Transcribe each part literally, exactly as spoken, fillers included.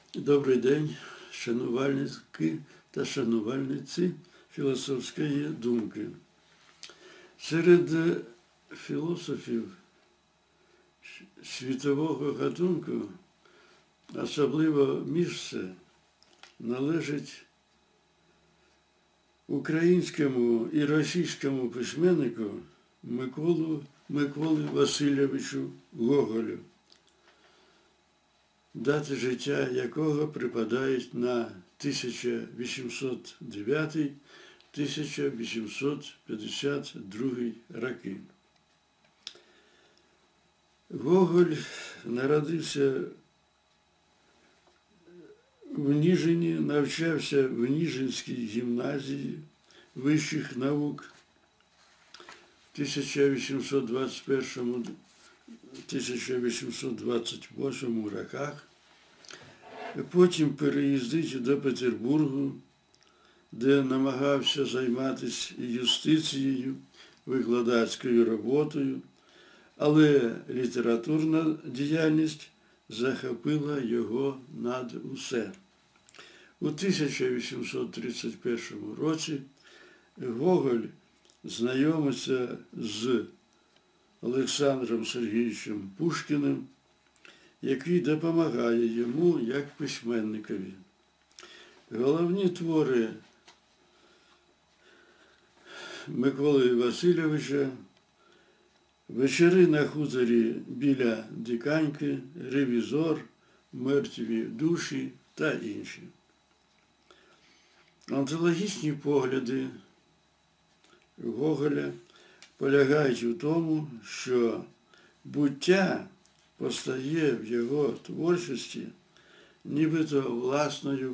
Добрий день, шанувальники та шанувальниці філософської думки. Серед філософів світового гатунку особливо місце належить українському і російському письменнику Миколу, Миколі Васильовичу Гоголю, дати життя якого припадають на тисяча вісімсот дев'ятий - тисяча вісімсот п'ятдесят другий роки. Гоголь народився в Ніжині, навчався в Ніжинській гімназії вищих наук в тисяча вісімсот двадцять першому - тисяча вісімсот двадцять восьмому роках. Потім переїздить до Петербургу, де намагався займатися юстицією, викладацькою роботою, але літературна діяльність захопила його над усе. У тисяча вісімсот тридцять першому році Гоголь знайомиться з Олександром Сергійовичем Пушкіним, який допомагає йому як письменникові. Головні твори Миколи Васильовича «Вечори на хуторі біля Диканьки», «Ревізор», «Мертві душі» та інші. Онтологічні погляди Гоголя полягають у тому, що буття постає в його творчості нібито власною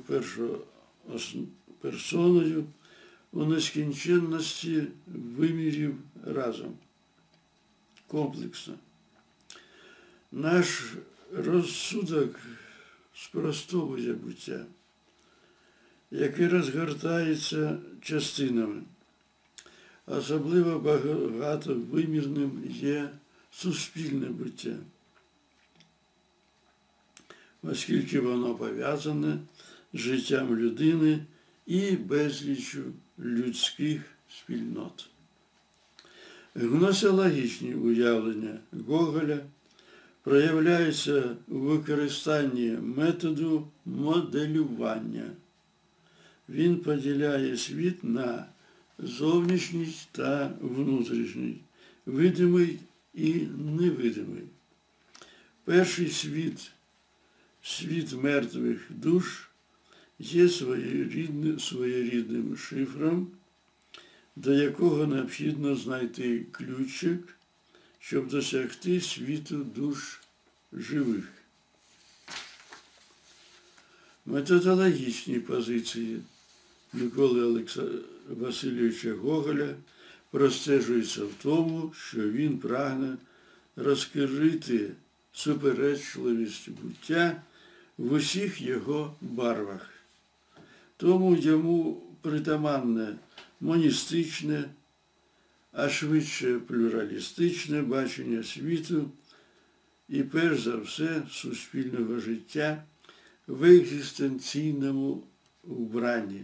персоною у нескінченності вимірів разом, комплексно. Наш розсудок спростовує буття, яке розгортається частинами. Особливо багатовимірним є суспільне буття, оскільки воно пов'язане з життям людини і безліччю людських спільнот. Гносеологічні уявлення Гоголя проявляються у використанні методу моделювання. Він поділяє світ на зовнішній та внутрішній, видимий і невидимий. Перший світ, світ мертвих душ, є своєрідним, своєрідним шифром, до якого необхідно знайти ключик, щоб досягти світу душ живих. Методологічні позиції Миколи Васильовича Гоголя простежуються в тому, що він прагне розкрити суперечливість буття в усіх його барвах. Тому йому притаманне моністичне, а швидше плюралістичне бачення світу і, перш за все, суспільного життя в екзистенційному вбранні.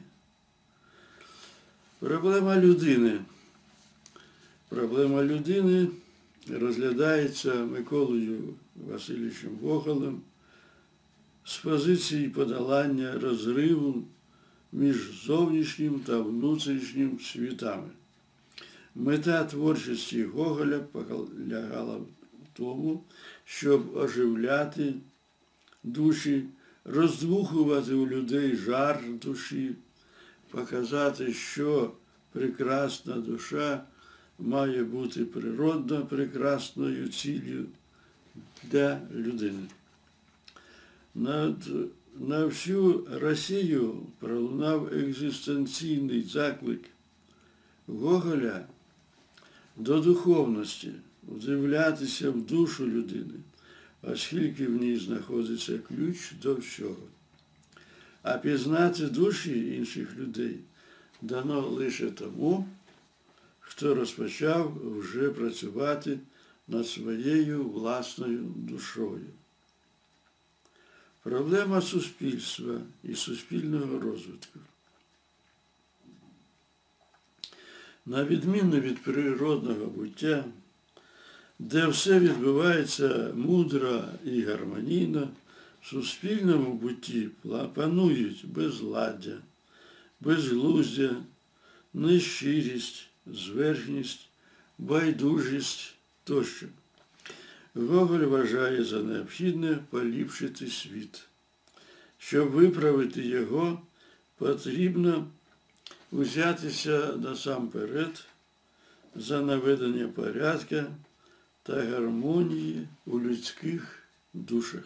Проблема людини. Проблема людини розглядається Миколою Васильовичем Гоголем з позиції подолання розриву між зовнішнім та внутрішнім світами. Мета творчості Гоголя полягала в тому, щоб оживляти душі, роздмухувати у людей жар душі, показати, що прекрасна душа має бути природно прекрасною ціллю для людини. Над, на всю Росію пролунав екзистенційний заклик Гоголя до духовності, вдивлятися в душу людини, оскільки в ній знаходиться ключ до всього. А пізнати душі інших людей дано лише тому, хто розпочав вже працювати над своєю власною душою. проблема суспільства і суспільного розвитку. На відміну від природного буття, де все відбувається мудро і гармонійно, в суспільному бутті панують безладдя, безглуздя, нещирість, зверхність, байдужість тощо. Гоголь вважає за необхідне поліпшити світ. Щоб виправити його, потрібно узятися насамперед за наведення порядка та гармонії у людських душах.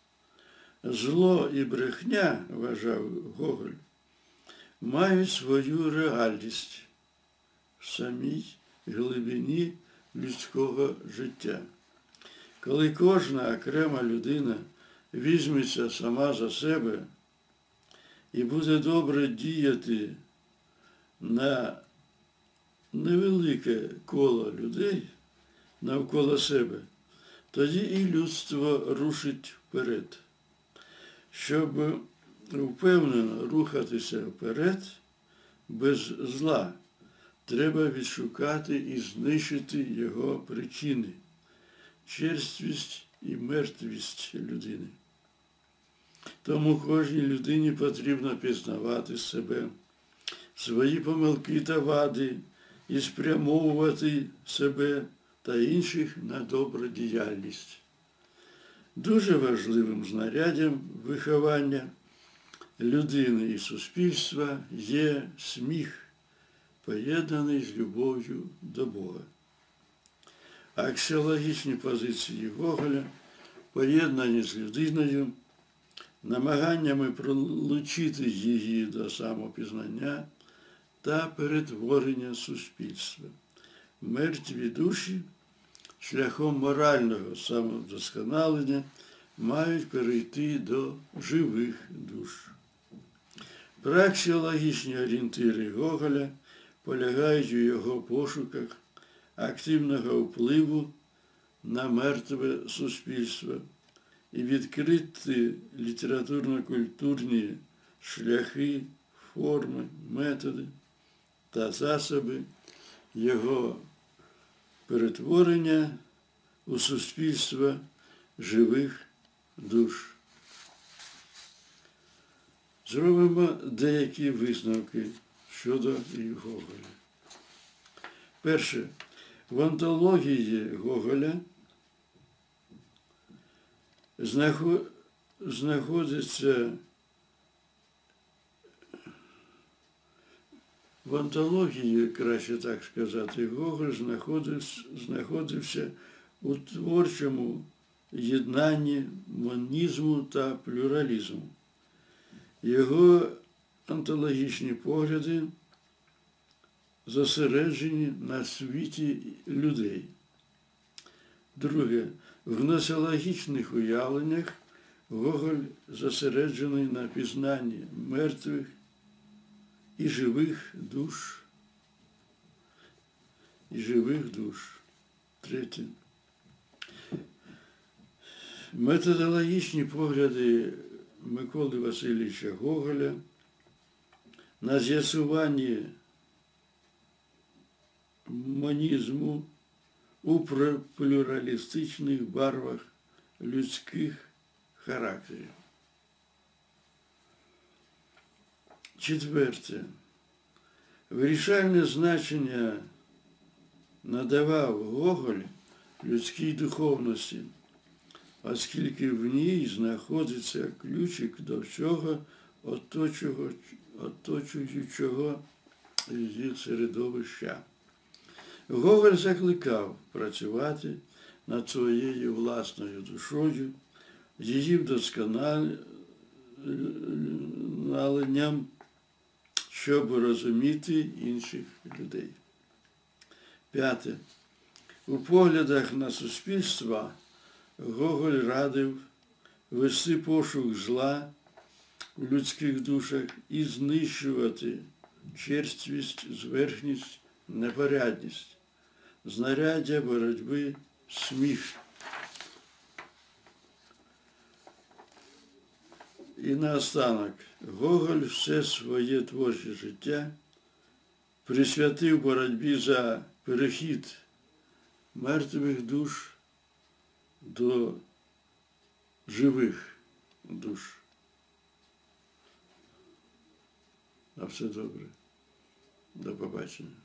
Зло і брехня, вважав Гоголь, мають свою реальність в самій глибині людського життя. Коли кожна окрема людина візьметься сама за себе і буде добре діяти на невелике коло людей навколо себе, тоді і людство рушить вперед. Щоб впевнено рухатися вперед без зла, треба відшукати і знищити його причини – черствість і мертвість людини. Тому кожній людині потрібно пізнавати себе, свої помилки та вади і спрямовувати себе та інших на добродіяльність. Дуже важливим знаряддям виховання людини і суспільства є сміх, поєднаний з любов'ю до Бога. Аксіологічні позиції Гоголя, поєднані з людиною, намаганнями пролучити її до самопізнання та перетворення суспільства. Мертві душі шляхом морального самовдосконалення мають перейти до живих душ. Праксіологічні орієнтири Гоголя полягають у його пошуках активного впливу на мертве суспільство і відкриті літературно-культурні шляхи, форми, методи та засоби його перетворення у суспільство живих душ. Зробимо деякі висновки щодо Гоголя. Перше. В антології Гоголя знаходиться в антології, краще так сказати, Гоголь знаходився, знаходився у творчому єднанні монізму та плюралізму. Його антологічні погляди зосереджені на світі людей. Друге. В гносеологічних уявленнях Гоголь зосереджений на пізнанні мертвих і живих душ. І живих душ. Третє. Методологічні погляди Миколи Васильовича Гоголя на з'ясуванні монізму у плюралістичних барвах людських характерів. Четверте. Вирішальне значення надавав Гоголь людській духовності, оскільки в ній знаходиться ключик до всього оточуючого її середовища. Гоголь закликав працювати над своєю власною душою, її вдосконаленням, щоб розуміти інших людей. П'яте. У поглядах на суспільство Гоголь радив вести пошук зла у людських душах і знищувати черствість, зверхність, непорядність, знаряддя боротьби, сміх. І наостанок, Гоголь все своє творче життя присвятив боротьбі за перехід мертвих душ до живих душ. На все добре. До побачення.